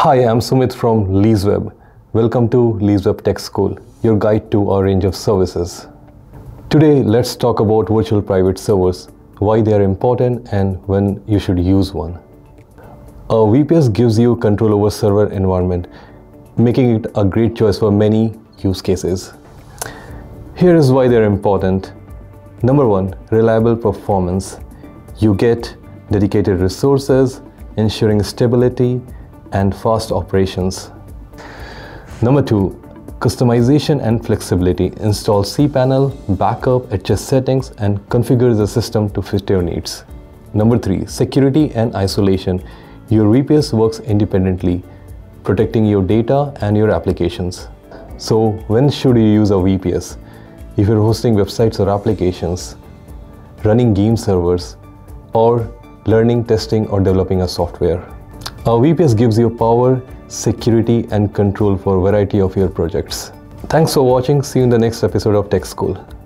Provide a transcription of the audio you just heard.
Hi, I'm Sumit from Leaseweb. Welcome to Leaseweb Tech School, your guide to our range of services. Today, let's talk about virtual private servers, why they are important and when you should use one. A VPS gives you control over server environment, making it a great choice for many use cases. Here is why they're important. Number one, reliable performance. You get dedicated resources, ensuring stability and fast operations. Number two, customization and flexibility. Install cPanel, backup, adjust settings, and configure the system to fit your needs. Number three, security and isolation. Your VPS works independently, protecting your data and your applications. So when should you use a VPS? If you're hosting websites or applications, running game servers, or learning, testing, or developing a software. A VPS gives you power, security, and control for a variety of your projects. Thanks for watching. See you in the next episode of Tech School.